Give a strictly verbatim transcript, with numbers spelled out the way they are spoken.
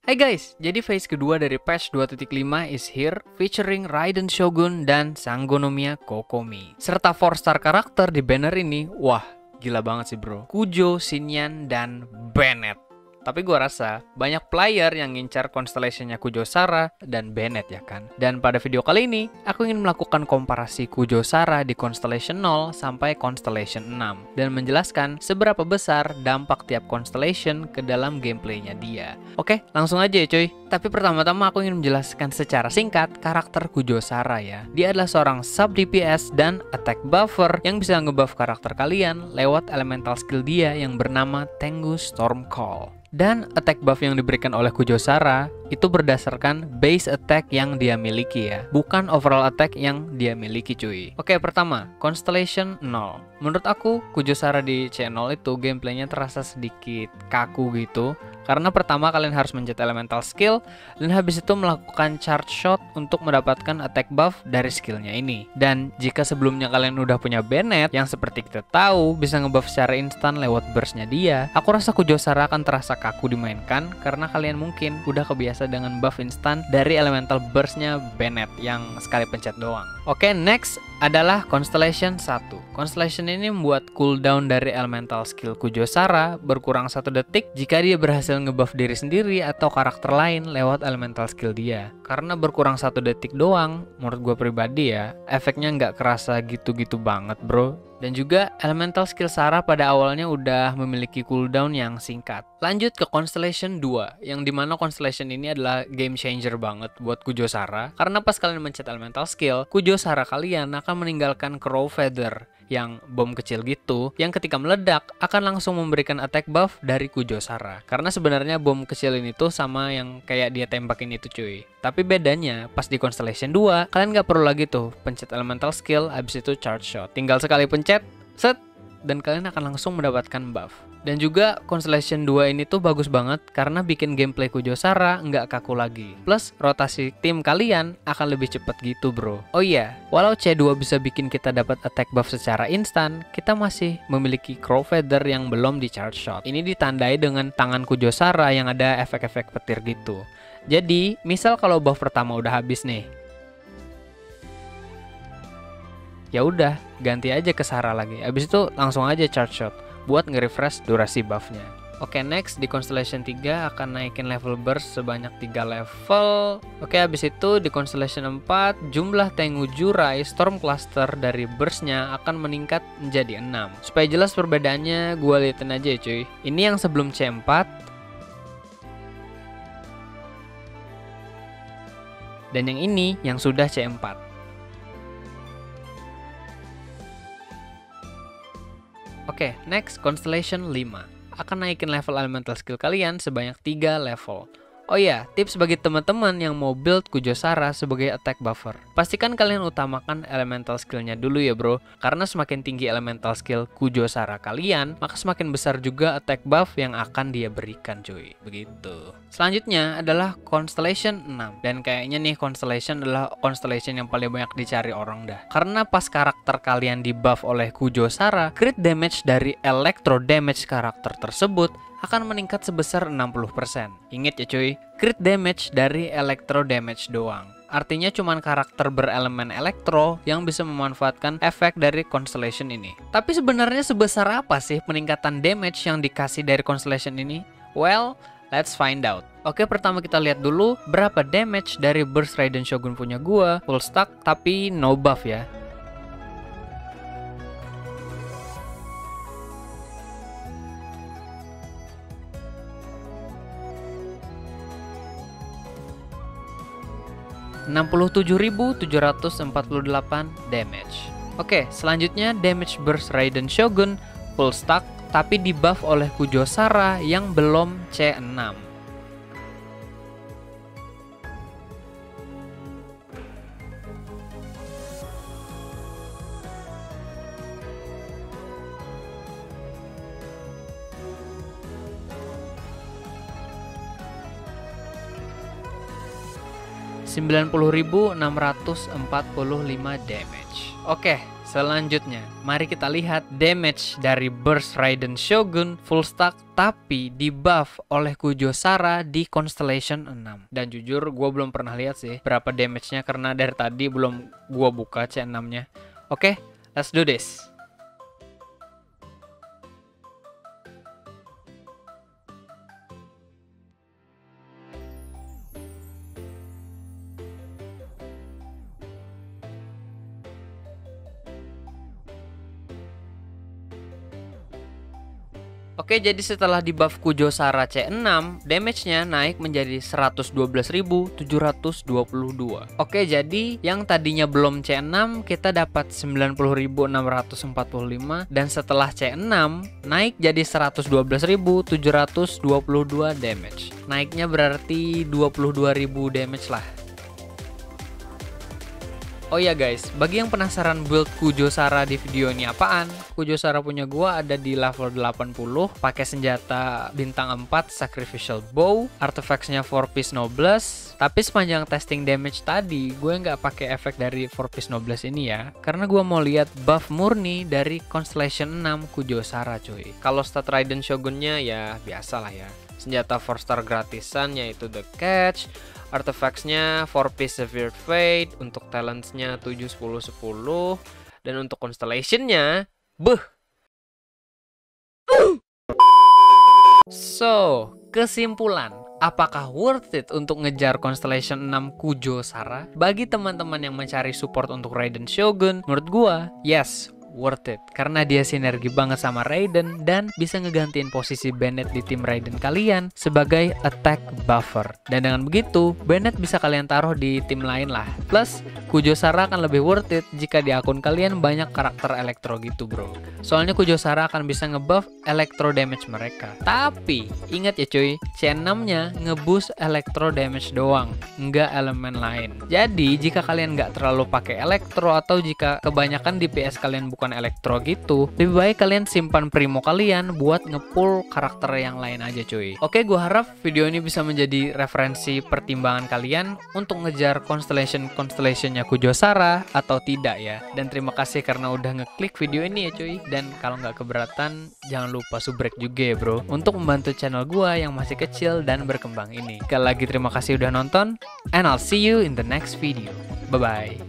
Hai guys, jadi phase kedua dari patch dua titik lima is here, featuring Raiden Shogun dan Sangonomiya Kokomi. Serta four star karakter di banner ini, wah gila banget sih bro. Kujo, Xinyan, dan Bennett. Tapi gua rasa banyak player yang ngincar constellationnya Kujo Sara dan Bennett ya kan. Dan pada video kali ini, aku ingin melakukan komparasi Kujo Sara di Constellation nol sampai Constellation enam. Dan menjelaskan seberapa besar dampak tiap constellation ke dalam gameplaynya dia. Oke, langsung aja ya cuy. Tapi pertama-tama aku ingin menjelaskan secara singkat karakter Kujo Sara ya. Dia adalah seorang sub D P S dan attack buffer yang bisa ngebuff karakter kalian lewat elemental skill dia yang bernama Tengu Stormcall. Dan attack buff yang diberikan oleh Kujo Sara itu berdasarkan base attack yang dia miliki ya, bukan overall attack yang dia miliki cuy. Oke, pertama, Constellation nol. Menurut aku, Kujo Sara di C nol itu gameplaynya terasa sedikit kaku gitu. Karena pertama kalian harus mencet elemental skill dan habis itu melakukan charge shot untuk mendapatkan attack buff dari skillnya ini. Dan jika sebelumnya kalian udah punya Bennett yang seperti kita tahu bisa ngebuff secara instan lewat burstnya dia, aku rasa Kujo Sara akan terasa kaku dimainkan karena kalian mungkin udah kebiasa dengan buff instan dari elemental burstnya Bennett yang sekali pencet doang. Oke, next adalah Constellation satu. Constellation ini membuat cooldown dari elemental skill Kujo Sara berkurang satu detik jika dia berhasil ngebuff diri sendiri atau karakter lain lewat elemental skill dia. Karena berkurang satu detik doang, menurut gue pribadi ya, efeknya nggak kerasa gitu-gitu banget bro. Dan juga elemental skill Sara pada awalnya udah memiliki cooldown yang singkat. Lanjut ke Constellation dua, yang dimana Constellation ini adalah game changer banget buat Kujo Sara. Karena pas kalian mencet elemental skill, Kujo Sara kalian akan meninggalkan Crow Feather yang bom kecil gitu, yang ketika meledak akan langsung memberikan attack buff dari Kujo Sara. Karena sebenarnya bom kecil ini tuh sama yang kayak dia tembakin itu cuy. Tapi bedanya pas di Constellation dua, kalian gak perlu lagi tuh pencet elemental skill abis itu charge shot. Tinggal sekali pencet, set, dan kalian akan langsung mendapatkan buff. Dan juga Constellation dua ini tuh bagus banget karena bikin gameplay Kujo Sara nggak kaku lagi. Plus rotasi tim kalian akan lebih cepat gitu bro. Oh iya, walau C dua bisa bikin kita dapat attack buff secara instan, kita masih memiliki Crow Feather yang belum di charge shot. Ini ditandai dengan tangan Kujo Sara yang ada efek-efek petir gitu. Jadi, misal kalau buff pertama udah habis nih, ya udah ganti aja ke Sara lagi. Abis itu langsung aja charge shot buat nge-refresh durasi buffnya. Oke, next di Constellation tiga akan naikin level burst sebanyak tiga level. Oke, habis itu di Constellation empat jumlah Tengu Jurai Storm Cluster dari burstnya akan meningkat menjadi enam. Supaya jelas perbedaannya gue liatin aja ya cuy. Ini yang sebelum C empat dan yang ini yang sudah C empat. Oke, next Constellation lima. Akan naikin level elemental skill kalian sebanyak tiga level. Oh iya, tips bagi teman-teman yang mau build Kujo Sara sebagai attack buffer. Pastikan kalian utamakan elemental skillnya dulu ya bro. Karena semakin tinggi elemental skill Kujo Sara kalian, maka semakin besar juga attack buff yang akan dia berikan cuy. Begitu. Selanjutnya adalah Constellation enam. Dan kayaknya nih Constellation adalah Constellation yang paling banyak dicari orang dah. Karena pas karakter kalian di buff oleh Kujo Sara, crit damage dari electro damage karakter tersebut akan meningkat sebesar enam puluh persen. Ingat ya cuy, crit damage dari electro damage doang. Artinya cuman karakter berelemen elektro yang bisa memanfaatkan efek dari Constellation ini. Tapi sebenarnya sebesar apa sih peningkatan damage yang dikasih dari Constellation ini? Well, let's find out. Oke, pertama kita lihat dulu berapa damage dari burst Raiden Shogun punya gua, full stack tapi no buff ya. enam puluh tujuh ribu tujuh ratus empat puluh delapan damage. Oke, selanjutnya damage burst Raiden Shogun full stack tapi di buff oleh Kujo Sara yang belum C enam. sembilan puluh ribu enam ratus empat puluh lima damage. Oke, Selanjutnya, mari kita lihat damage dari Burst Raiden Shogun full stack tapi di buff oleh Kujo Sara di Constellation enam. Dan jujur gue belum pernah lihat sih berapa damage-nya karena dari tadi belum gue buka C enam-nya. Oke, let's do this. Oke, jadi setelah di buff Kujo Sara C enam, damage-nya naik menjadi seratus dua belas ribu tujuh ratus dua puluh dua. Oke, jadi yang tadinya belum C enam kita dapat sembilan puluh ribu enam ratus empat puluh lima dan setelah C enam naik jadi seratus dua belas ribu tujuh ratus dua puluh dua damage. Naiknya berarti dua puluh dua ribu damage lah. Oh ya guys, bagi yang penasaran build Kujo Sara di video ini apaan? Kujo Sara punya gua ada di level delapan puluh, pakai senjata bintang empat Sacrificial Bow, artifacts-nya four piece Noblesse. Tapi sepanjang testing damage tadi, gue nggak pakai efek dari four piece Noblesse ini ya, karena gua mau lihat buff murni dari Constellation enam Kujo Sara cuy. Kalau stat Raiden Shogunnya ya biasa lah ya. Senjata four star gratisan yaitu The Catch, artifacts-nya four piece Severed Fate, untuk talents-nya tujuh, sepuluh, sepuluh, dan untuk constellation-nya beuh. So, kesimpulan, apakah worth it untuk ngejar Constellation enam Kujo Sara? Bagi teman-teman yang mencari support untuk Raiden Shogun, menurut gua, yes, worth it karena dia sinergi banget sama Raiden dan bisa ngegantiin posisi Bennett di tim Raiden kalian sebagai attack buffer. Dan dengan begitu, Bennett bisa kalian taruh di tim lain lah. Plus, Kujo Sara akan lebih worth it jika di akun kalian banyak karakter elektro gitu bro. Soalnya Kujo Sara akan bisa ngebuff elektro damage mereka. Tapi, ingat ya cuy, C enam-nya ngeboost elektro damage doang, nggak elemen lain. Jadi, jika kalian nggak terlalu pakai elektro atau jika kebanyakan D P S kalian bukan elektro gitu, lebih baik kalian simpan primo kalian buat ngepull karakter yang lain aja cuy. Oke, gua harap video ini bisa menjadi referensi pertimbangan kalian untuk ngejar constellation-constellationnya Kujo Sara atau tidak ya. Dan terima kasih karena udah ngeklik video ini ya cuy. Dan kalau nggak keberatan, jangan lupa subrek juga ya bro, untuk membantu channel gua yang masih kecil dan berkembang ini. Sekali lagi terima kasih udah nonton, and I'll see you in the next video. Bye-bye.